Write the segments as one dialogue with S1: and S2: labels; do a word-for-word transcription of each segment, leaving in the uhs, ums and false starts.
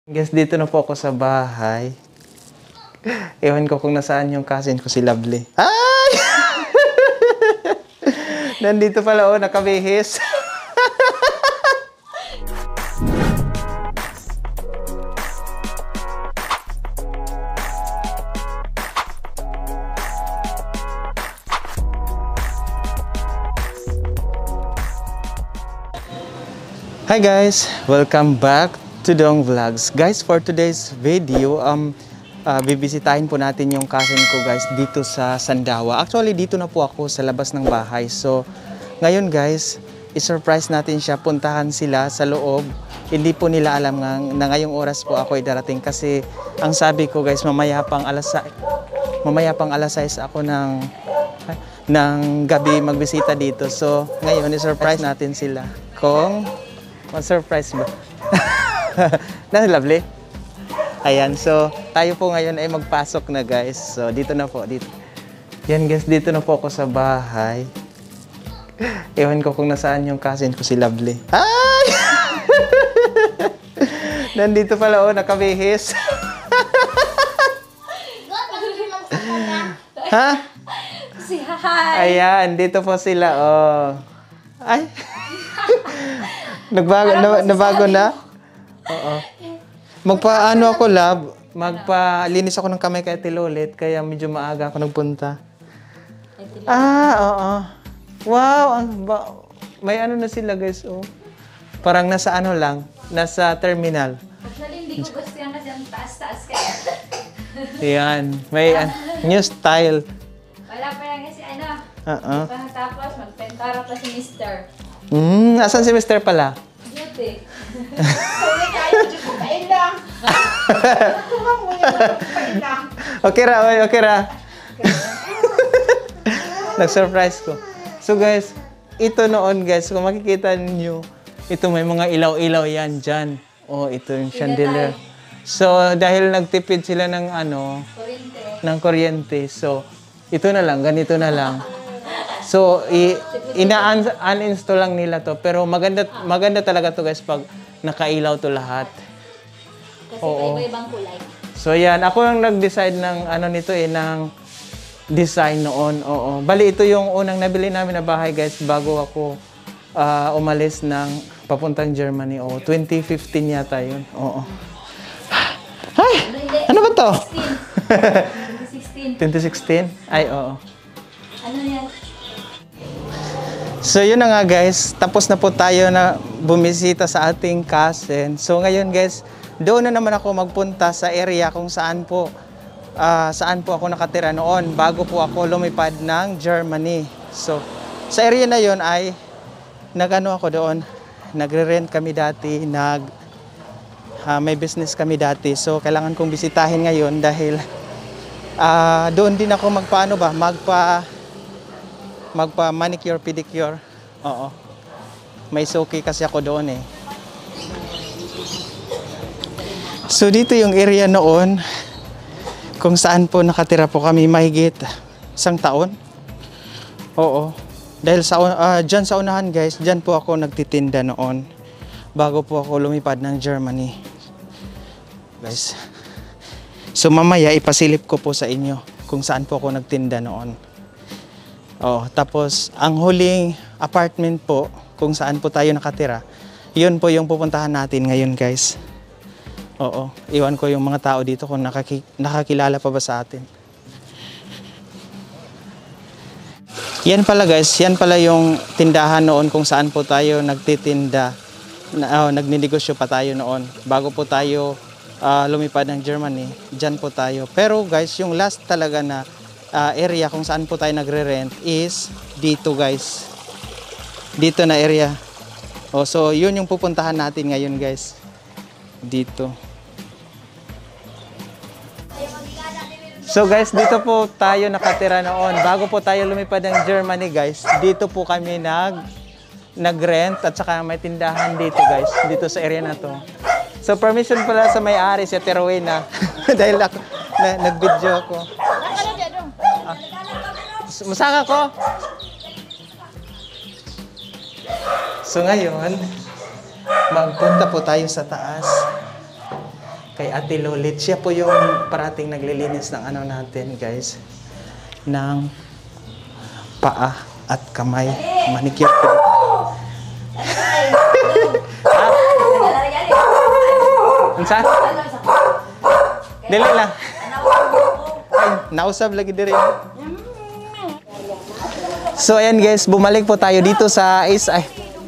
S1: Guys, dito na po ako sa bahay. Ewan ko kung nasaan yung cousin ko, si Lovely. Ay! Nandito pala, oh, nakabihis. Hi guys! Welcome back to Dong Vlogs. Guys, for today's video, um, uh, bibisitahin po natin yung cousin ko guys dito sa Sandawa. Actually, dito na po ako sa labas ng bahay. So, ngayon guys, i-surprise natin siya. Puntahan sila sa loob. Hindi po nila alam nga, na ngayong oras po ako ay darating kasi ang sabi ko guys, mamaya pang alas mamaya pang alas sais ako ng ng gabi magbisita dito. So, ngayon i-surprise natin sila. Kung ma-surprise ba? Na Lovely? Ayan, so tayo po ngayon ay magpasok na guys. So dito na po, dito. Yan guys, dito na po ako sa bahay. Ewan ko kung nasaan yung cousin ko, si Lovely. Ay! Nandito pala, oh, nakabihis. Ha?
S2: Si hi!
S1: Ayan, dito po sila, oh. Ay! Nagbago, na, nabago na? Oo. Magpaano ako, lab, magpalinis ako ng kamay kay Ate Lolit, kaya medyo maaga ako nagpunta. Ah, oo. Wow, ang ba, may ano na sila guys, oh. Parang nasa ano lang, nasa terminal.
S2: Actually, hindi ko gusto yan kasi ang taas-taas kaya.
S1: Yan, may uh, new style.
S2: Wala pa yan kasi ano.
S1: Oo.
S2: Tapos magpentara pa si Mister
S1: Hmm, asan si Mister pala?
S2: Beauty.
S3: Sorry kayo, Diyos ko, kain lang. Nakuha mo yung kain lang.
S1: Okay ra, oy, okay ra. Nag-surprise ko. So guys, ito noon guys, kung makikita niyo, ito may mga ilaw-ilaw yan dyan. Oh, ito yung chandelier. So, dahil nagtipid sila ng ano,
S2: Kuryente.
S1: ng kuryente. So, ito na lang, ganito na lang. So, ina-uninstall lang nila to. Pero maganda maganda talaga to guys pag nakailaw to lahat.
S2: Kasi
S1: Oo.
S2: iba-ibang kulay.
S1: So, yan. Ako lang nag-decide ng ano nito eh, ng design noon. Oo. Bali, ito yung unang nabili namin na bahay guys bago ako uh, umalis ng papuntang Germany. Oo. twenty fifteen yata yun. Oo. Ay! Ano ba to?
S2: twenty sixteen.
S1: twenty sixteen? Ay, oo.
S2: Ano yan?
S1: So yun na nga guys, tapos na po tayo na bumisita sa ating cousin. So ngayon guys, doon na naman ako magpunta sa area kung saan po uh, saan po ako nakatira noon bago po ako lumipad ng Germany. So sa area na yon ay nagano ako doon, nagre-rent kami dati, nag uh, may business kami dati. So kailangan kong bisitahin ngayon dahil uh, doon din ako magpaano ba, magpa magpa manicure pedicure. Oo. May suki kasi ako doon eh. So dito yung area noon kung saan po nakatira po kami mahigit isang taon. Oo. Dahil sa uh, dyan sa unahan guys, dyan po ako nagtitinda noon bago po ako lumipad ng Germany. Guys. So mamaya ipasilip ko po sa inyo kung saan po ako nagtinda noon. Oh, tapos ang huling apartment po kung saan po tayo nakatira, yun po yung pupuntahan natin ngayon guys. Oo, iwan ko yung mga tao dito kung nakaki nakakilala pa ba sa atin. Yan pala guys, yan pala yung tindahan noon kung saan po tayo nagtitinda, na, oh, nagninegosyo pa tayo noon bago po tayo uh, lumipad ng Germany. Diyan po tayo. Pero guys, yung last talaga na Uh, area kung saan po tayo nagre-rent is dito guys, dito na area. Oh, so yun yung pupuntahan natin ngayon guys, dito. So guys, dito po tayo nakatira noon bago po tayo lumipad ng Germany guys. Dito po kami nag nag-rent at saka may tindahan dito guys, dito sa area na to. So permission pala sa may-ari si Terwena dahil ako na, nag-video ako. Ah. Masaka ko. So ngayon, magpunta po tayo sa taas. kay Ate Lolit. Siya po yung parating naglilinis ng ano natin, guys. Ng paa at kamay. Manicure po. Ang sa? Dili lang. Ay, nausab lagi diri. So ayan guys, bumalik po tayo dito sa is ay.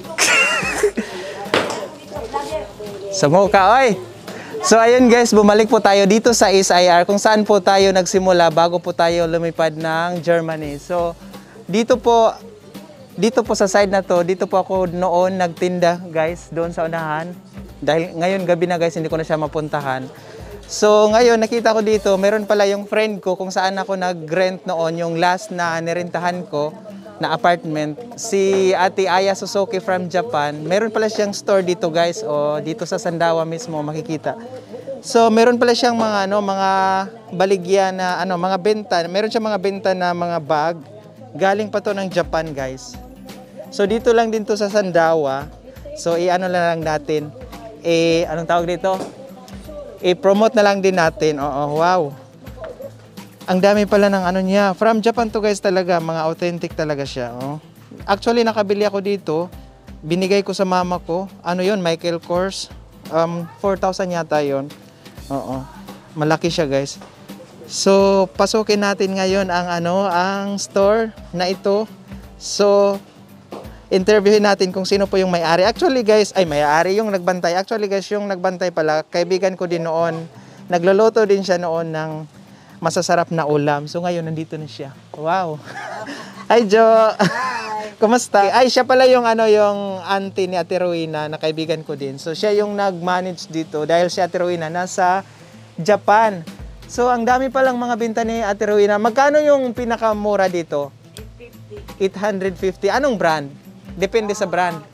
S1: Sungo ka, oy. So ayun guys, bumalik po tayo dito sa S I R kung saan po tayo nagsimula bago po tayo lumipad ng Germany. So dito po dito po sa side na to, dito po ako noon nagtinda guys, doon sa unahan. Dahil ngayon gabi na guys, hindi ko na siya mapuntahan. So ngayon nakita ko dito, meron pala yung friend ko kung saan ako nag-rent noon, yung last na nirentahan ko na apartment, si Ate Aya Suzuki from Japan. Meron pala siyang store dito guys, o dito sa Sandawa mismo makikita. So meron pala siyang mga ano, mga baligya na ano, mga benta. Meron siyang mga benta na mga bag. Galing pa to ng Japan guys. So dito lang din to sa Sandawa. So i-ano na lang natin. Eh anong tawag dito? I-promote na lang din natin. Oo, wow. Ang dami pala ng ano niya. From Japan to guys talaga. Mga authentic talaga siya. Oh. Actually, nakabili ako dito. Binigay ko sa mama ko. Ano yon, Michael Kors. Um, four thousand yata yon. Oo. Malaki siya guys. So, pasukin natin ngayon ang ano, ang store na ito. So, interviewin natin kung sino po yung may-ari. Actually guys, ay may-ari yung nagbantay. Actually guys, yung nagbantay pala, kaibigan ko din noon. Nagluluto din siya noon ng masasarap na ulam. So ngayon, nandito na siya. Wow. Hi, Jo. Hi. Kumusta? Ay, siya pala yung ano, yung auntie ni Ate Rowena na kaibigan ko din. So siya yung nag-manage dito dahil si Ate Rowena nasa Japan. So ang dami palang mga binta ni Ate Rowena. Magkano yung pinakamura dito? eight fifty. Anong brand? Depende sa brand.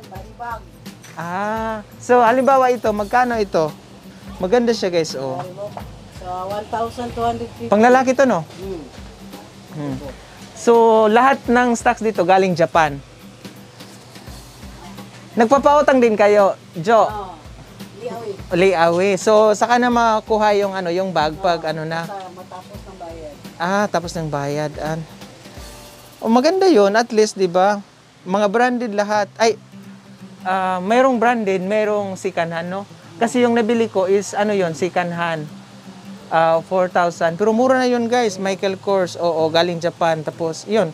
S1: Ah, so halimbawa ito, magkano ito? Maganda siya guys, oh.
S3: So, one thousand two hundred fifty.
S1: Panglalaki to, no? Hmm. So, lahat ng stocks dito galing Japan. Nagpapautang din kayo, Jo?
S3: Oh, liawi.
S1: Liawi. So, saka na makuha yung ano, yung bag pag ano na.
S3: Sa matapos ng bayad.
S1: Ah, tapos ng bayad. Ah. Oh, maganda 'yon at least, 'di ba? Mga branded lahat. Ay, ah, mayroong branded, mayroong second hand, no? Kasi yung nabili ko is ano 'yon, second hand. Uh, four thousand. Pero mura na yun guys. Michael Kors. Oo, galing Japan. Tapos, yun.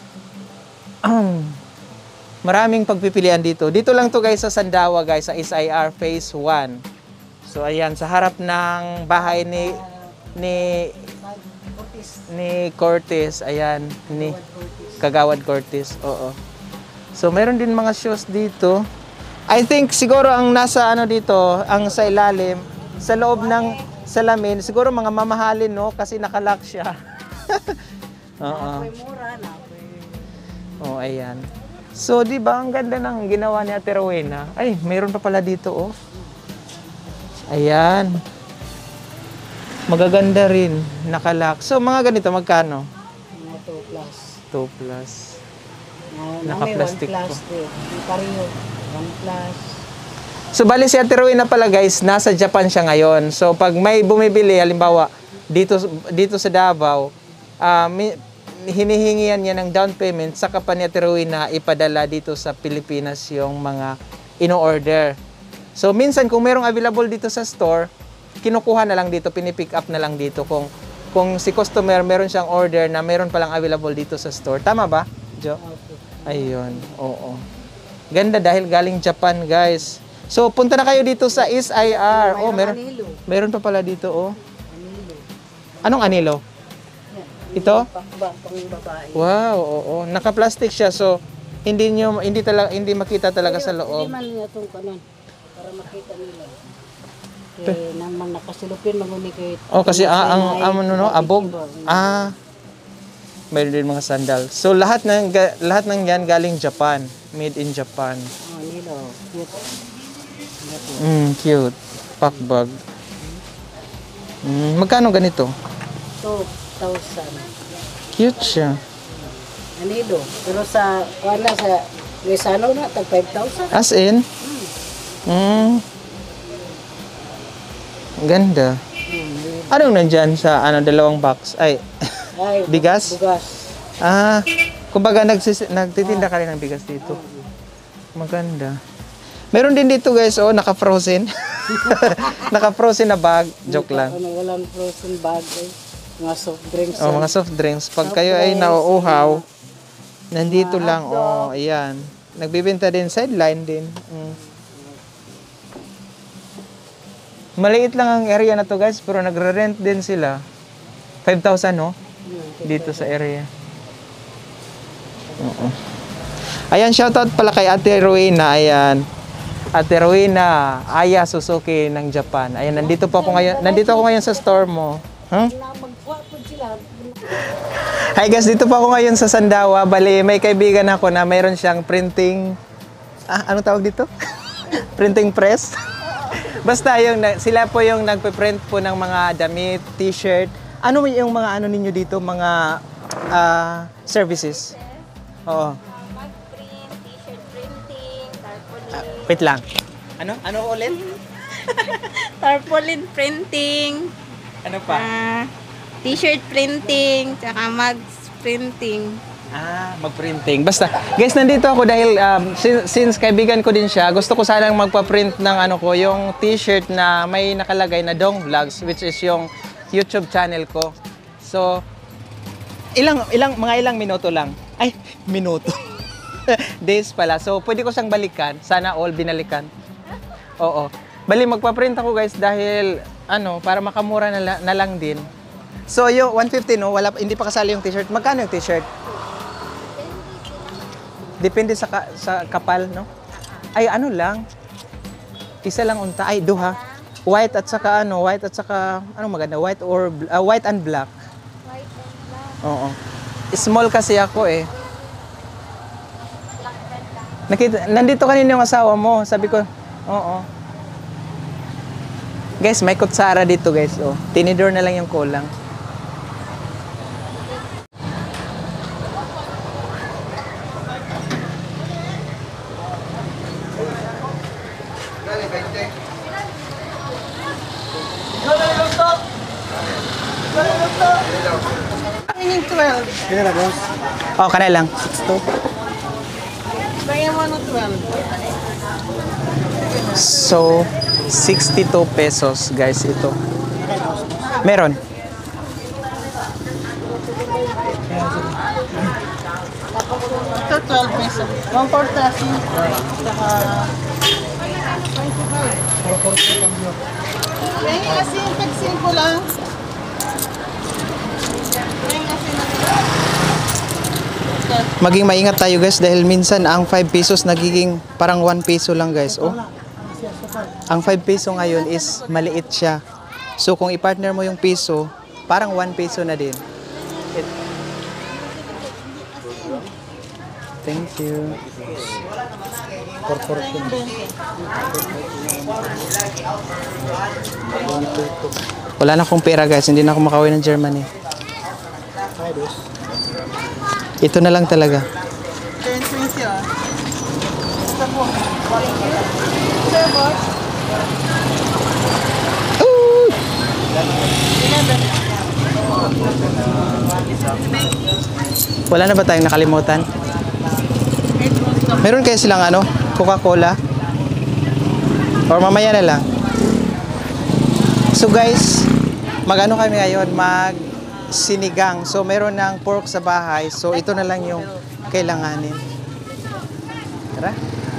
S1: Maraming pagpipilian dito. Dito lang to guys sa Sandawa guys. Sa S I R Phase one. So, ayan. Sa harap ng bahay ni ni ni Cortez. Ayan. Ni Kagawad Cortez. Oo. So, meron din mga shoes dito. I think siguro ang nasa ano dito, ang sa ilalim, sa loob ng salamin, siguro mga mamahalin, no? Kasi nakalock siya. Oo.
S3: May mura na.
S1: Oh, ayan. So, di ba, ang ganda ng ginawa ni Ate Rowena. Ay, mayroon pa pala dito, oh. Ayan. Magaganda rin. Nakalock. So, mga ganito, magkano?
S3: Mga two plus.
S1: two plus.
S3: Uh,
S1: Naka-plastic
S3: one plus
S1: po.
S3: Yung pareho. one plus.
S1: So, bali si Ate Rowena pala guys, nasa Japan siya ngayon. So, pag may bumibili, halimbawa, dito, dito sa Davao, uh, hinihingihan niya ng down payment, saka pa ni Ate Rowena ipadala dito sa Pilipinas yung mga ino-order. So, minsan kung merong available dito sa store, kinukuha na lang dito, pinipick up na lang dito. Kung, kung si customer meron siyang order na meron palang available dito sa store. Tama ba, Jo? Ayun, oo. Ganda dahil galing Japan guys. So, punta na kayo dito sa S I R. Oh, meron, meron pa pala dito, oh. Anong anilo? Ito?
S3: Pakba, pang babae.
S1: Wow, oo. Naka-plastic siya, so hindi niyo hindi talaga hindi makita talaga sa
S3: Hindi
S1: loob.
S3: man niya itong kanon. Para makita nila. Kaya namang nakasilupin, maguni kay...
S1: Oh, kasi ah, ang ang ano no, abog. Ah. Meron din mga sandal. So lahat ng ga- lahat ng yan galing Japan, made in Japan.
S3: Oh, nilo. Cute.
S1: Mm, cute. Pack bag. Mm, magkano ganito?
S3: two thousand.
S1: Cute siya.
S3: Anido. Pero sa, wala sa, Resano na, tag five thousand.
S1: As in? Mm. Ganda. Anong nandyan sa ano dalawang box? Ay,
S3: Ay,
S1: bigas?
S3: bugas.
S1: Ah, kumbaga nagsis- nagtitinda ka rin ng bigas dito. Maganda. Meron din dito guys, oh, naka-frozen. Naka-frozen na bag. Joke lang.
S3: Ano, walang frozen bag eh. Mga soft drinks.
S1: Oh, mga soft drinks. Pag kayo ay nauuhaw, nandito lang. Oh, ayan. Nagbibenta din, sideline din. Mm. Maliit lang ang area na to guys, pero nagre-rent din sila. five thousand, no? Dito sa area. Oo. Ayan, shoutout pala kay Ate Rowena. Ayan. Ate Rowena, Aya Suzuki ng Japan. Ayan, nandito po ako ngayon. Nandito ako ngayon sa store mo. Huh? Hi guys, dito po ako ngayon sa Sandawa. Bali, may kaibigan ako na mayroon siyang printing... Ah, ano tawag dito? Printing press? Basta yung na- sila po yung nagpe-print po ng mga damit, t-shirt. Ano yung mga ano ninyo dito, mga ah, services? Oo.
S2: Mag-print, t-shirt printing, tarpaulin.
S1: Ah, wait lang. Ano? Ano ulit?
S2: Tarpaulin printing,
S1: Ano pa?
S2: ah, t-shirt printing, tsaka mags printing.
S1: Ah, mag-printing. Basta, guys, nandito ako dahil um, since, since kaibigan ko din siya, gusto ko sanang magpa-print ng ano ko, yung t-shirt na may nakalagay na Dong Vlogs, which is yung YouTube channel ko. So, ilang, ilang, mga ilang minuto lang. Ay, minuto. Days pala. So, pwede ko siyang balikan. Sana all binalikan. Oo. Bali, magpa-print ako guys dahil, ano, para makamura na, la- na lang din. So, yung one fifty, no? Wala, hindi pa kasali yung t-shirt. Magkano yung t-shirt? Depende sa ka- sa kapal, no? Ay, ano lang. Isa lang unta. Ay, duha. White at saka ano, white at saka ano maganda, white or bl- ah, white and black.
S2: White and black.
S1: Oo. Small kasi ako eh. Nakita, nandito kanina yung asawa mo. Sabi ko, oo. Guys, may kutsara dito, guys. Oh, tinidor na lang yung kulang. Oh, kanay lang. So, sixty-two pesos, guys, ito. Meron.
S3: Ito twelve pesos. One fourth asin. Saka... May asin, pagsin ko lang. May asin na
S1: Maging maingat tayo, guys, dahil minsan ang five pesos nagiging parang one peso lang, guys. Oh. Ang five peso ngayon is maliit siya. So, kung i-partner mo yung peso, parang one peso na din. It- Thank you. Wala na akong pera, guys. Hindi na ako makauwi ng Germany. Ito na lang talaga.
S3: ten twenty ah.
S1: Wala na ba tayong nakalimutan? Meron kayo silang ano? Coca-Cola? Or mamaya na lang? So guys, mag-ano kami ngayon? Mag sinigang. So meron ng pork sa bahay. So ito na lang yung kailanganin. Tara.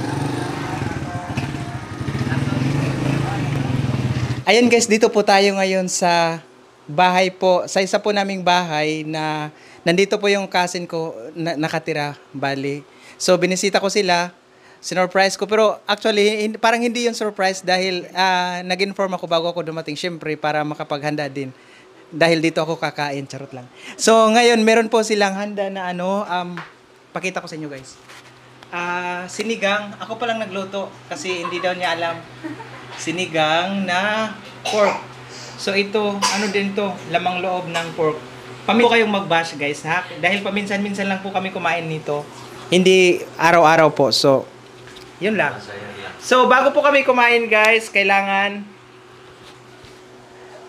S1: Ayan guys, dito po tayo ngayon sa bahay po, sa isa po naming bahay na nandito po yung cousin ko na, nakatira, bali. So binisita ko sila, sinurprise ko, pero actually hin- parang hindi yung surprise dahil ah, nag-inform ako bago ako dumating, syempre para makapaghanda din. Dahil dito ako kakain, charot lang. So ngayon meron po silang handa na ano, um, pakita ko sa inyo guys. Ah, sinigang, ako pa lang nagluto kasi hindi daw niya alam. Sinigang na pork. So ito, ano din to, lamang loob ng pork. Pamin po kayong mag-bash guys ha, dahil paminsan-minsan lang po kami kumain nito. Hindi araw-araw po. So, yun lang. So, bago po kami kumain guys, kailangan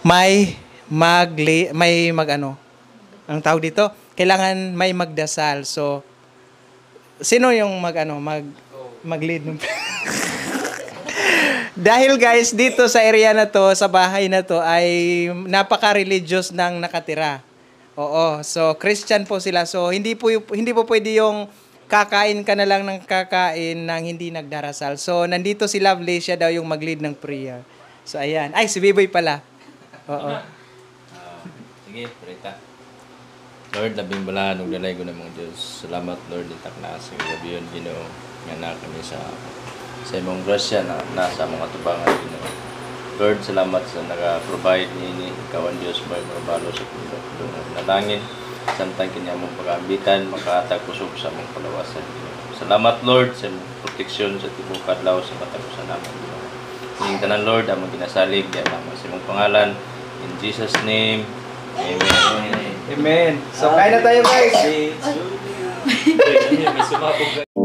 S1: may magli may mag ano, ang tawag dito, kailangan may magdasal. So sino yung mag ano, mag mag-lead ng Dahil guys, dito sa area na to, sa bahay na to, ay napaka-religious ng nakatira. Oo, so Christian po sila. So hindi po y- hindi po pwede yung kakain ka na lang ng kakain nang hindi nagdarasal. So nandito si Lovely, siya daw yung mag-lead ng prayer. So ayan. Ay, si Biboy pala. Oo.
S4: Ah, sige, Rita. Lord, labing balahan ug dalay ko ng mga Diyos. Salamat, Lord, itak na sa gabi yun, Ginoo. Nga na kami sa sa imong grasya na nasa mga tubangan, Ginoo. Lord, salamat sa nag-provide ni Ikaw ang Diyos may mabalo sa mundo. Nalangin, samtang kanya mong pag-ambitan, makaatag kusog sa mong palawasan, Ginoo. Salamat, Lord, sa imong proteksyon sa tibok adlaw sa katapusan namin, Ginoo. Ning tanan, Lord, among ginasalig, di amang sa imong pangalan. In Jesus' name, Amen.
S1: Amen. So kain na tayo guys.
S4: May sumabog